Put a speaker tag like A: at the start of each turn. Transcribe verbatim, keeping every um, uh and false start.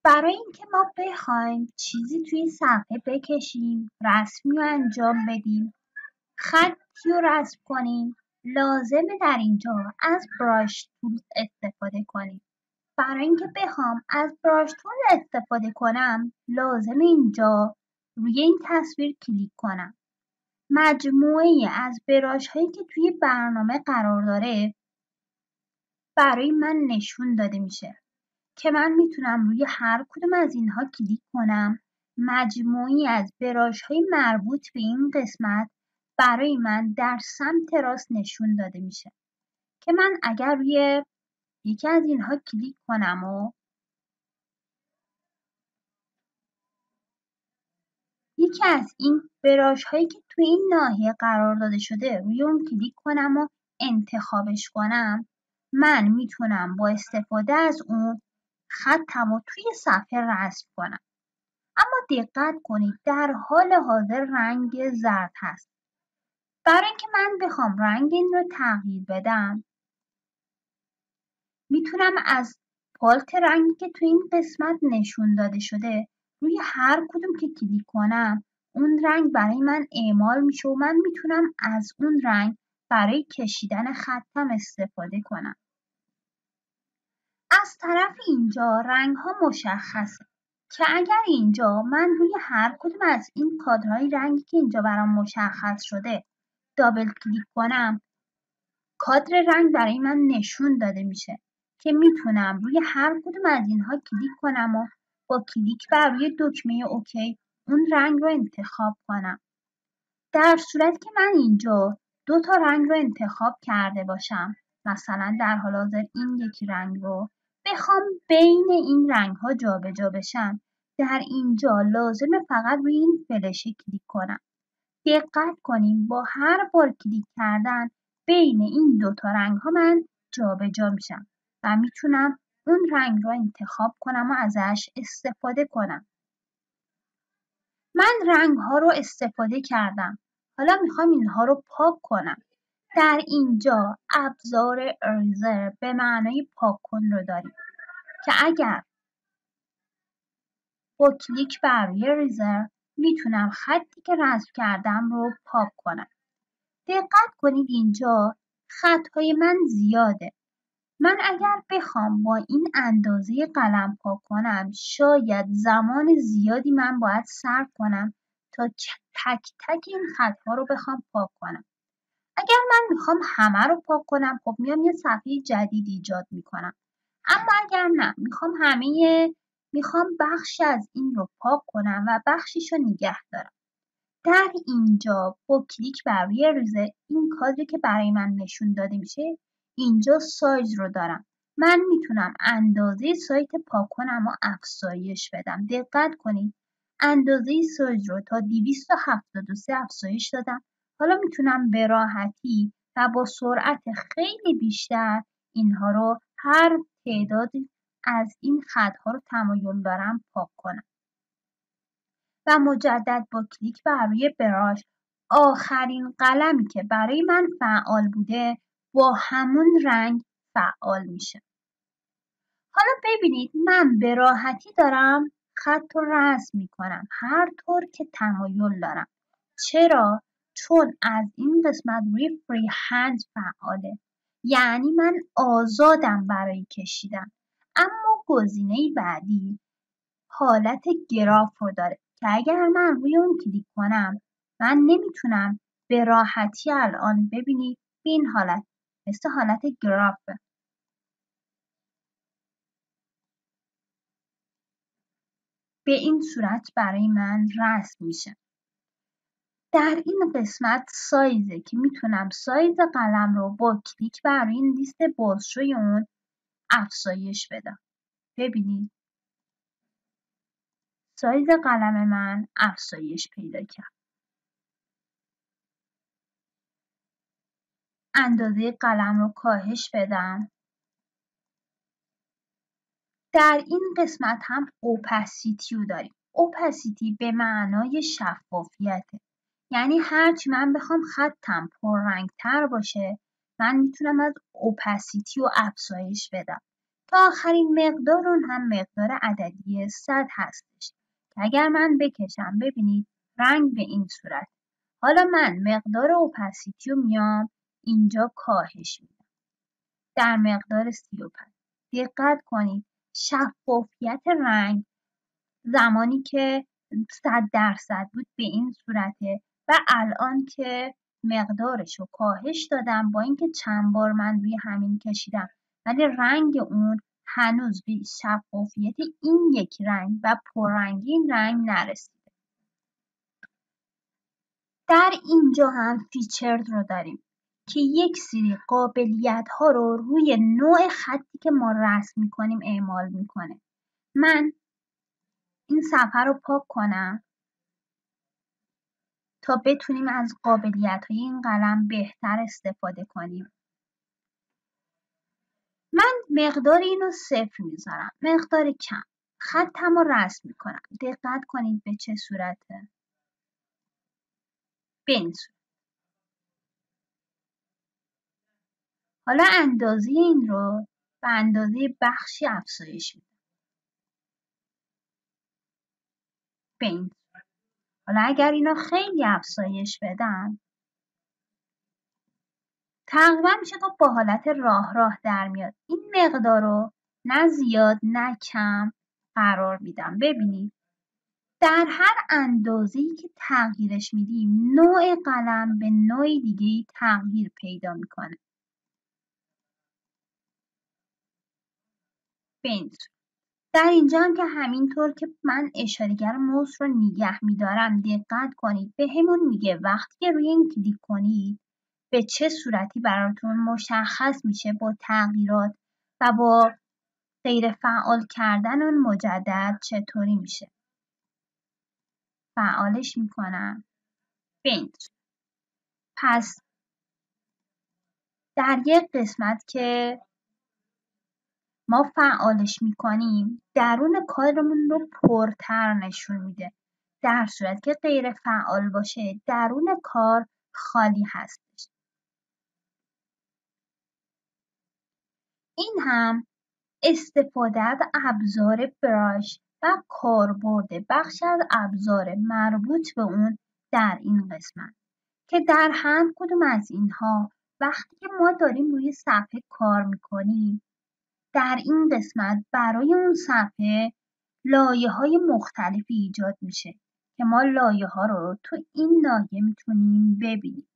A: برای اینکه ما بخوایم چیزی توی صفحه بکشیم، رسمی رو انجام بدیم، خطی رو رسم کنیم، لازمه در اینجا از براش تول استفاده کنیم. برای اینکه بخوام از براش تول استفاده کنم، لازمه اینجا روی این تصویر کلیک کنم. مجموعه از براش هایی که توی برنامه قرار داره برای من نشون داده میشه که من میتونم روی هر کدوم از اینها کلیک کنم. مجموعی از براش های مربوط به این قسمت برای من در سمت راست نشون داده میشه که من اگر روی یکی از اینها کلیک کنم و یکی از این براش هایی که توی این ناحیه قرار داده شده روی اون کلیک کنم و انتخابش کنم، من میتونم با استفاده از اون خطم رو توی صفحه رسم کنم. اما دقت کنید در حال حاضر رنگ زرد هست. برای اینکه من بخوام رنگ این رو تغییر بدم، میتونم از پالت رنگی که توی این قسمت نشون داده شده روی هر کدوم که کلیک کنم اون رنگ برای من اعمال میشه و من میتونم از اون رنگ برای کشیدن خطم استفاده کنم. از طرف اینجا رنگ ها مشخصه که اگر اینجا من روی هر کدوم از این کادرهای رنگی که اینجا برام مشخص شده دابل کلیک کنم، کادر رنگ برای من نشون داده میشه که میتونم روی هر کدوم از اینها کلیک کنم و با کلیک بر روی دکمه اوکی اون رنگ رو انتخاب کنم. در صورتی که من اینجا دو تا رنگ رو انتخاب کرده باشم، مثلا در حال حاضر این یکی رنگ رو بخوام بین این رنگ ها جابجا بشم، در اینجا لازمه فقط روی این فلشه کلیک کنم. دقت کنیم با هر بار کلیک کردن بین این دو تا رنگ ها من جابجا میشم و میتونم اون رنگ رو انتخاب کنم و ازش استفاده کنم. من رنگ ها رو استفاده کردم. حالا میخوام اینها رو پاک کنم. در اینجا ابزار اریزر به معنای پاک کن رو داریم که اگر با کلیک بر روی اریزر میتونم خطی که رسم کردم رو پاک کنم. دقت کنید اینجا خطهای من زیاده. من اگر بخوام با این اندازه قلم پاک کنم شاید زمان زیادی من باید صرف کنم تا تک تک این خطها رو بخوام پاک کنم. اگر من میخوام همه رو پاک کنم خب میام یه صفحه جدید ایجاد میکنم. اما اگر نه میخوام همه میخوام بخشی از این رو پاک کنم و بخشیش رو نگه دارم. در اینجا با کلیک بر روی اریزر این کادری که برای من نشون داده میشه اینجا سایز رو دارم. من میتونم اندازه سایت پاک کنم و افزایش بدم. دقت کنید اندازه سایز رو تا دویست و هفتاد و سه افزایش دادم. حالا میتونم به راحتی و با سرعت خیلی بیشتر اینها رو هر تعداد از این خطها رو تمایل دارم پاک کنم. و مجدد با کلیک بر روی براش آخرین قلمی که برای من فعال بوده با همون رنگ فعال میشه. حالا ببینید من به راحتی دارم خط رو رسم میکنم هر طور که تمایل دارم. چرا؟ چون از این قسمت روی فری هند فعاله، یعنی من آزادم برای کشیدن. اما گزینه بعدی حالت گراف رو داره که اگر من روی اون کلیک کنم من نمیتونم به راحتی الان ببینید به این حالت مثل حالت گرافه به این صورت برای من رسم میشه. در این قسمت سایزه که میتونم سایز قلم رو با کلیک بر این لیست بازشوی اون افزایش بدم. ببینید سایز قلم من افزایش پیدا کرد. اندازه قلم رو کاهش بدم. در این قسمت هم اوپاسیتی رو داریم. اوپاسیتی به معنای شفافیته. یعنی هرچی من بخوام خطم پررنگتر باشه من میتونم از اوپاسیتی رو افزایش بدم تا آخرین مقدار اون هم مقدار عددی صد هستش که اگر من بکشم ببینید رنگ به این صورت. حالا من مقدار اوپاسیتی رو میام اینجا کاهش میدم در مقدار سی و پنج. دقت کنید شفافیت رنگ زمانی که صد درصد بود به این صورته و الان که مقدارش رو کاهش دادم با اینکه چند بار من روی همین کشیدم ولی رنگ اون هنوز به شفافیت این یک رنگ و پررنگی این رنگ نرسیده. در اینجا هم فیچر رو داریم که یک سری قابلیت ها رو روی نوع خطی که ما رسم میکنیم اعمال میکنه. من این صفحه رو پاک کنم تا بتونیم از قابلیت های این قلم بهتر استفاده کنیم. من مقدار اینو صفر میذارم، مقدار کم، خطم رو رسم میکنم. دقت کنید به چه صورته. به این صورت. حالا اندازه این رو به اندازه بخشی افزایش میدم. به این صورت. حالا اگر اینو خیلی افزایش بدم تقریبا میشه گفت با حالت راه راه در میاد. این مقدار رو نه زیاد نه کم قرار میدم. ببینید در هر اندازه‌ای که تغییرش میدیم نوع قلم به نوع دیگه‌ای تغییر پیدا میکنه. به این صورت. در اینجا هم که همینطور که من اشاره‌گر موس رو نگه میدارم دقت کنید به همون میگه وقتی که روی این کلیک کنید به چه صورتی براتون مشخص میشه با تغییرات و با غیر فعال کردن اون مجدد چطوری میشه. فعالش میکنم. بنج. پس در یک قسمت که ما فعالش میکنیم درون کارمون رو پرتر نشون میده. در صورت که غیر فعال باشه درون کار خالی هستش. این هم استفاده از ابزار براش و کاربرد بخش از ابزار مربوط به اون در این قسمت که در هر کدوم از اینها وقتی که ما داریم روی صفحه کار میکنیم در این قسمت برای اون صفحه لایه‌های مختلفی ایجاد میشه که ما لایه‌ها رو تو این ناحیه میتونیم ببینیم.